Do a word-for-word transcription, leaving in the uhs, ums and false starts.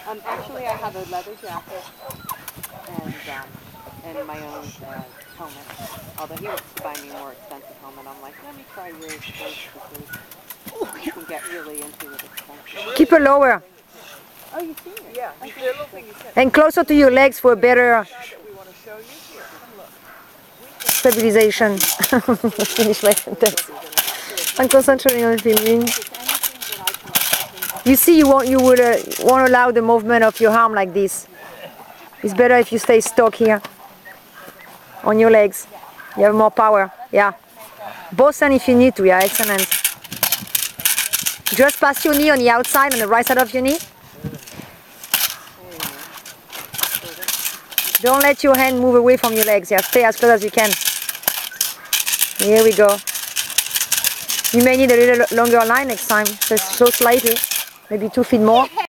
Um, actually, I have a leather jacket and um, and my own uh, helmet. Although he wants to buy me a more expensive helmet, I'm like, let me try yours first because you can get really into it expensive. Keep it lower. Oh, you see it? Yeah, Okay. the little thing you said. And closer to your legs for a better That we want to show you here. Come look. stabilization. Finish my sentence. I'm concentrating on filming. You see, you won't, you would uh, won't allow the movement of your arm like this. It's better if you stay stuck here on your legs. You have more power. Yeah. Both hands if you need to. Yeah, excellent. Just pass your knee on the outside, on the right side of your knee. Don't let your hand move away from your legs. Yeah, stay as close as you can. Here we go. You may need a little longer line next time, just so slightly, maybe two feet more.